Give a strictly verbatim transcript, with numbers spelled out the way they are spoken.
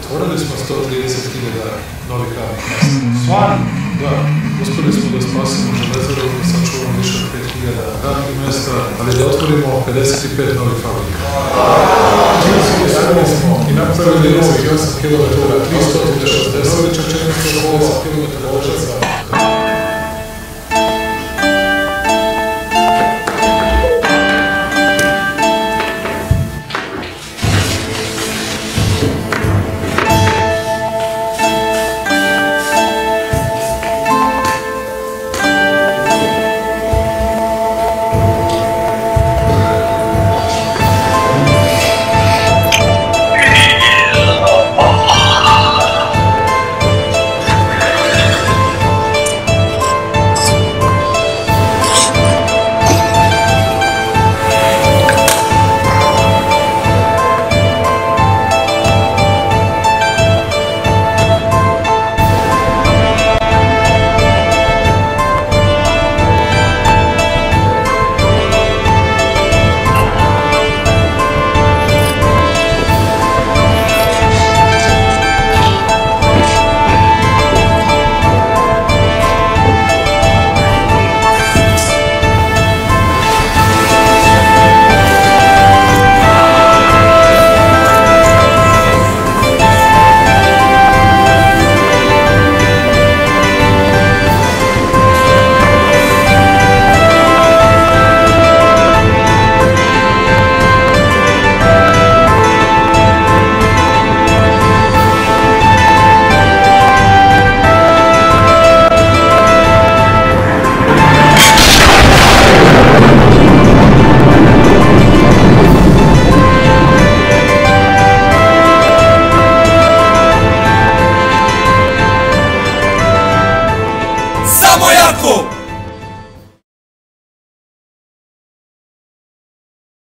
Stvorili smo sto trideset hiljada novih radnih mesta. Stvarno? Da. Uspeli smo da spasimo Železaru, da sačuvamo više od pet hiljada radnih mesta, ali da otvorimo pedeset pet novih fabrika. Uspeli smo i napravili novih osam kilometara, tristo šezdeset, četiristo osamdeset kilometara železa. Samo jako!